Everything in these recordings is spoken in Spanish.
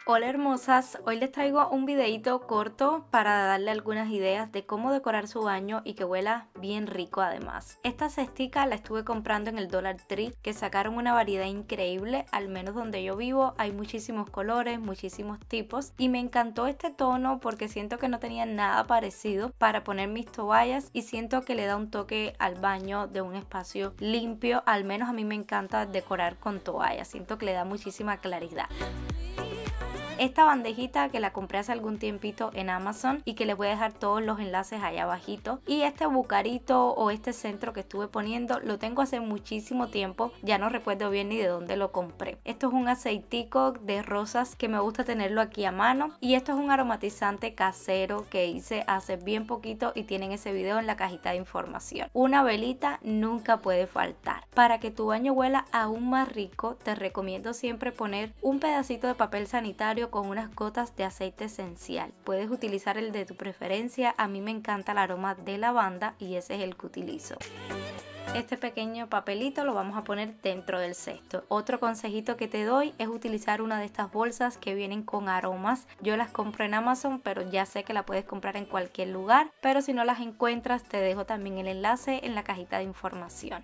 Hola hermosas, hoy les traigo un videito corto para darle algunas ideas de cómo decorar su baño y que huela bien rico además. Esta cestica la estuve comprando en el Dollar Tree, que sacaron una variedad increíble, al menos donde yo vivo hay muchísimos colores, muchísimos tipos y me encantó este tono porque siento que no tenía nada parecido para poner mis toallas y siento que le da un toque al baño de un espacio limpio. Al menos a mí me encanta decorar con toallas, siento que le da muchísima claridad. Esta bandejita que la compré hace algún tiempito en Amazon y que les voy a dejar todos los enlaces allá abajito, y este bucarito o este centro que estuve poniendo lo tengo hace muchísimo tiempo, ya no recuerdo bien ni de dónde lo compré. Esto es un aceitico de rosas que me gusta tenerlo aquí a mano, y esto es un aromatizante casero que hice hace bien poquito y tienen ese video en la cajita de información. Una velita nunca puede faltar. Para que tu baño huela aún más rico te recomiendo siempre poner un pedacito de papel sanitario con unas gotas de aceite esencial. Puedes utilizar el de tu preferencia, a mí me encanta el aroma de lavanda y ese es el que utilizo. Este pequeño papelito lo vamos a poner dentro del cesto. Otro consejito que te doy es utilizar una de estas bolsas que vienen con aromas. Yo las compro en Amazon, pero ya sé que la puedes comprar en cualquier lugar, pero si no las encuentras te dejo también el enlace en la cajita de información.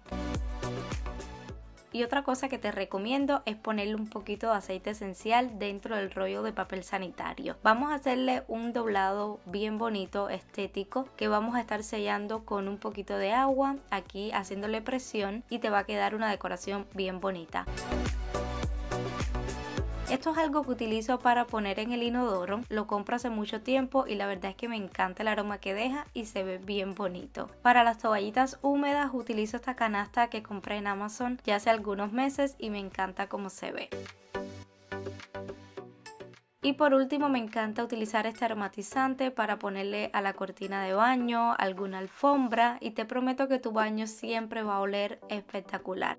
Y otra cosa que te recomiendo es ponerle un poquito de aceite esencial dentro del rollo de papel sanitario. Vamos a hacerle un doblado bien bonito, estético, que vamos a estar sellando con un poquito de agua, aquí haciéndole presión, y te va a quedar una decoración bien bonita. Esto es algo que utilizo para poner en el inodoro, lo compro hace mucho tiempo y la verdad es que me encanta el aroma que deja y se ve bien bonito. Para las toallitas húmedas utilizo esta canasta que compré en Amazon ya hace algunos meses y me encanta cómo se ve. Y por último me encanta utilizar este aromatizante para ponerle a la cortina de baño, alguna alfombra, y te prometo que tu baño siempre va a oler espectacular.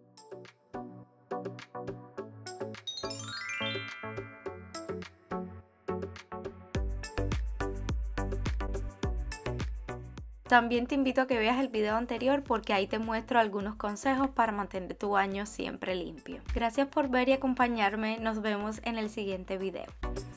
También te invito a que veas el video anterior porque ahí te muestro algunos consejos para mantener tu baño siempre limpio. Gracias por ver y acompañarme, nos vemos en el siguiente video.